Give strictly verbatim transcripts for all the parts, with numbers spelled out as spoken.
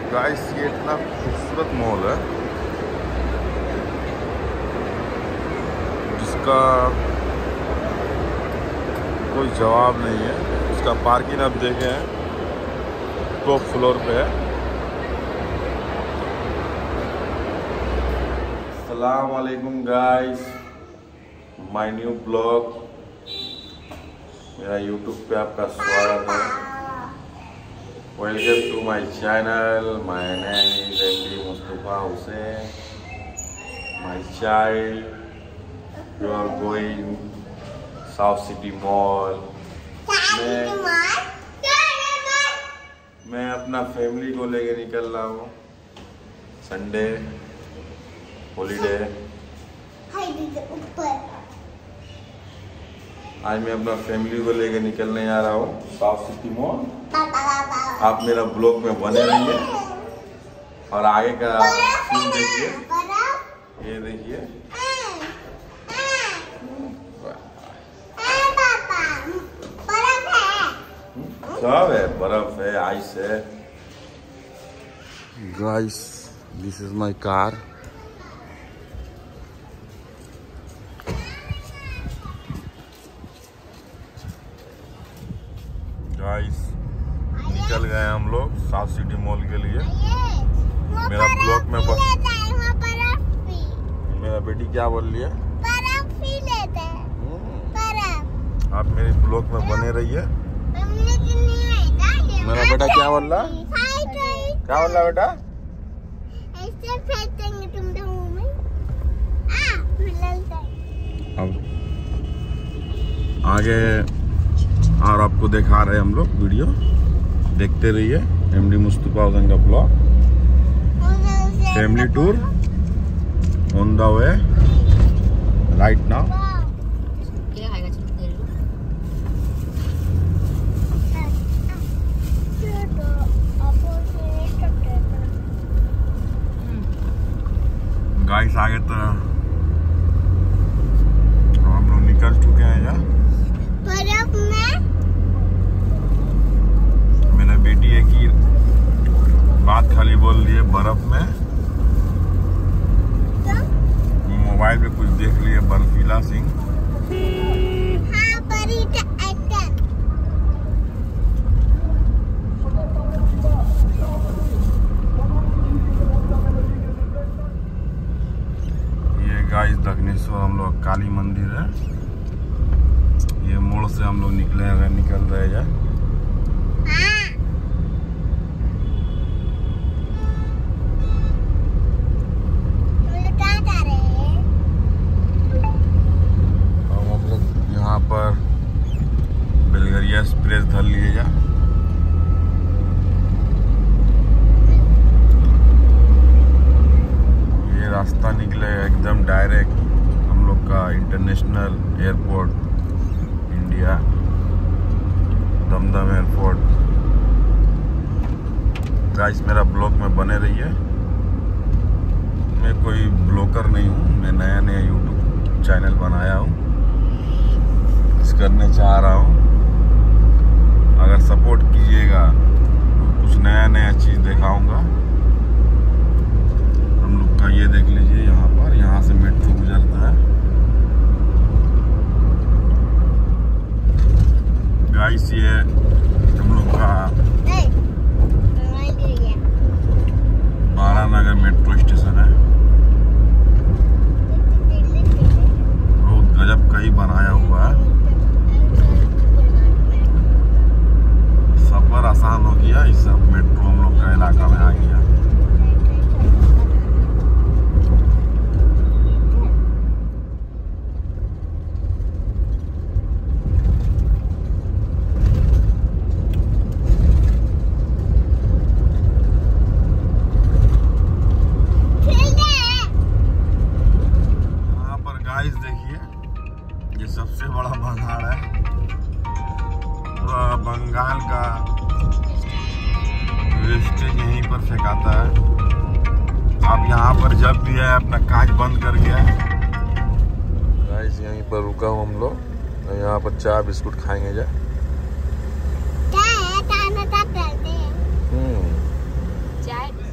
Guys ये इतना खूबसूरत मॉल है जिसका कोई जवाब नहीं है। इसका पार्किंग आप देखे हैं टॉप फ्लोर पे है। अस्सलाम वालेकुम गाइस, माय न्यू ब्लॉग, मेरा यूट्यूब पे आपका स्वागत है। Welcome to my channel. My name is MD Mustafa Hussain. My child you are going South City Mall. मैं मैं अपना फैमिली को लेके निकल रहा हूँ। Sunday holiday. आज मैं अपना फैमिली को लेके निकलने जा रहा हूँ साउथ सिटी मॉल। आप मेरा ब्लॉग में बने रहिए और आगे का सीन देखिए। ये देखिए सब है, बर्फ है, आइस है। Guys this is my car. Guys निकल गए हम लोग साउथ सिटी मॉल के लिए। मेरा ब्लॉग में बस मेरा बेटी क्या बोल रही है? आप मेरे ब्लॉग में बने रहिए। मेरा बेटा क्या बोल रहा? क्या बोल रहा बेटा? अब आगे और आपको दिखा रहे हैं हम लोग। वीडियो देखते रहिए। एमडी मुस्तफा हुसैन का blog. Family tour on the way right now. Guys आगे तो हम लोग निकल चुके हैं यहाँ। बर्फ में मेरा बेटी एक ही बात खाली बोल रही है, बर्फ में। मोबाइल पे कुछ देख लिए बर्फीला सिंह। गाइस दक्षिणेश्वर हम लोग काली मंदिर है। ये मोड़ से हम लोग निकले हैं, निकल रहे हैं। अब हम लोग यहाँ पर बेलगरिया एक्सप्रेस धर लिए जा। रास्ता निकले एकदम डायरेक्ट हम लोग का international airport India, Dum Dum airport. Guys मेरा ब्लॉग में बने रहिए। मैं कोई ब्लॉगर नहीं हूँ, मैं नया नया यूट्यूब चैनल बनाया हूँ, करने चाह रहा हूँ। अगर सपोर्ट कीजिएगा तो कुछ नया नया चीज़ दिखाऊंगा। का ये देख लीजिए, यहाँ पर यहाँ से मेट्रो गुजरता है। गाइस ये हम लोग का बारानगर मेट्रो स्टेशन है। बहुत गजब का ही बनाया हुआ है। सफर आसान हो गया। इस सब मेट्रो हम लोग का इलाका में आ गया। सबसे बड़ा पहाड़ है पूरा बंगाल का। वेस्टेज यहीं पर फेंकाता है। आप यहाँ पर जब भी है अपना कांच बंद कर गया। गाइस यहीं पर रुका हूँ हम लोग। यहाँ पर चाय बिस्कुट खाएंगे जा। चाय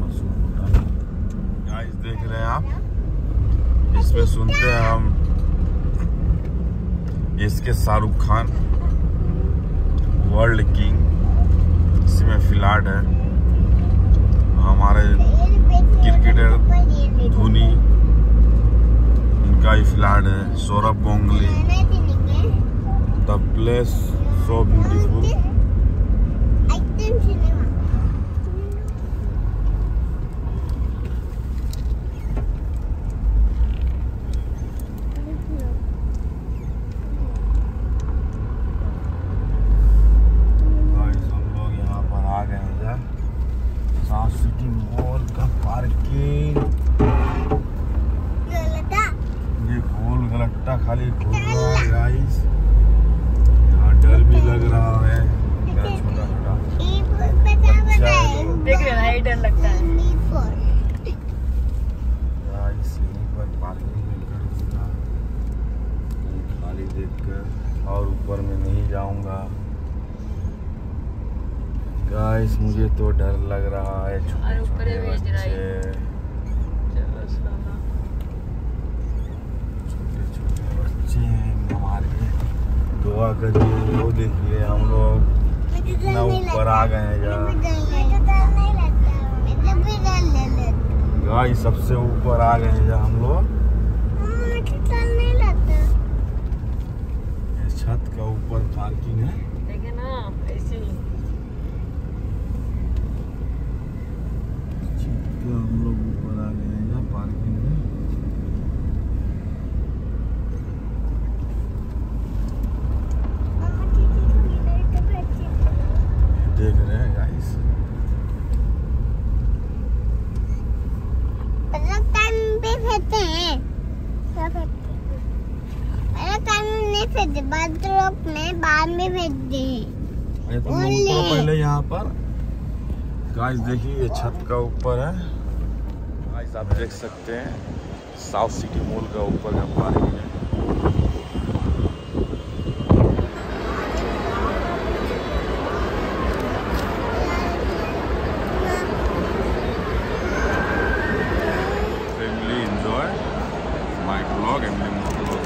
गाइस देख रहे हैं आप, इसमें सुनते हैं हम इसके शाहरुख खान वर्ल्ड किंग, इसमें फिलाट है हमारे क्रिकेटर धोनी, इनका ही फ्लैट है। Sourav Ganguly, the place so beautiful. South City Mall का पार्किंग, ये गोल गलट्टा खाली घूम रहा है गाइस। यहाँ डर भी लग रहा है, छोटा छोटा देख रहे हैं, डर लगता है गाइस। यहीं पर पार्किंग में कर दूंगा खाली देखकर, और ऊपर में नहीं जाऊंगा गाइस, मुझे तो डर लग रहा है। छोटे छोटे बच्चे, छोटे छोटे बच्चे हमारे, दुआ करिए। वो देखिए हम लोग कितना ऊपर आ गए हैं यार गाइस, सबसे ऊपर आ गए हैं यार हम लोग। छत का ऊपर पार्किंग है, देखे ना ऐसे ही हम लोग ऊपर आ गए हैं यहाँ पार्किंग में। देख रहे हैं गाइस, टाइम पे फेंकते हैं, टाइम नहीं फेंकते, बाद में बाद में फेंकते हैं। अरे तुम लोग उतरो पहले यहाँ पर। गाइस देखिए ये छत का ऊपर है गाइस, आप देख सकते हैं साउथ सिटी मॉल का ऊपर का पार्किंग है। Family enjoy my blog and my blog.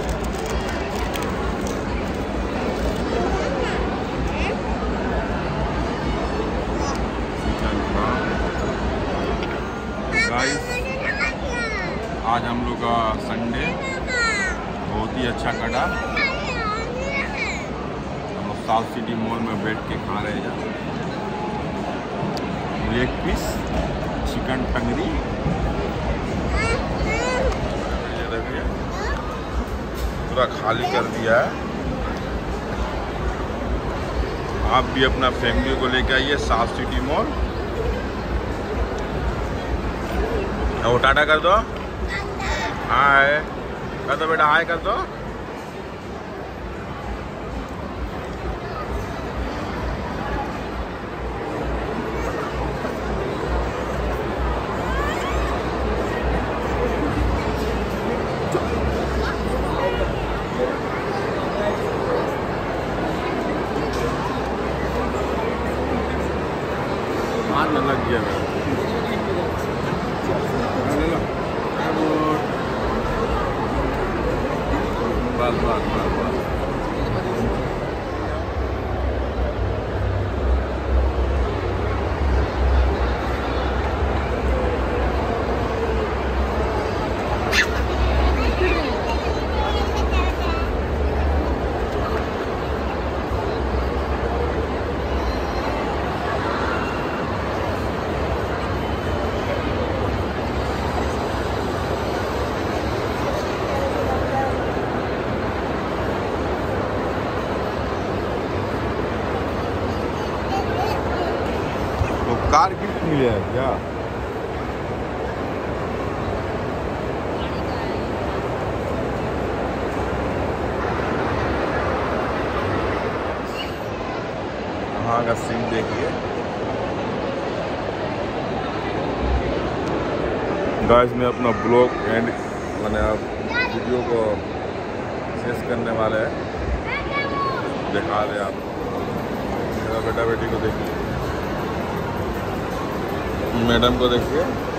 आज हम लोग का संडे बहुत ही अच्छा कटा। हम लोग साउथ सिटी मॉल में बैठ के खा रहे हैं लेग पीस, चिकन टंगरी। ये देखिए पूरा खाली कर दिया है। आप भी अपना फैमिली को लेके आइए साउथ सिटी मॉल। वो टाटा कर दो, हाय कर दो बेटा, हाय कर दो। मारने लग गया मेरा। बस बस बस बस कार गिफ्ट मिले है क्या? वहाँ का सीन देखिए गाइस। मैं अपना ब्लॉग एंड मैंने अब वीडियो को शेष करने वाले हैं, दिखा रहे आप। मेरा बेटा बेटी को देखिए। मैडम को देखिए।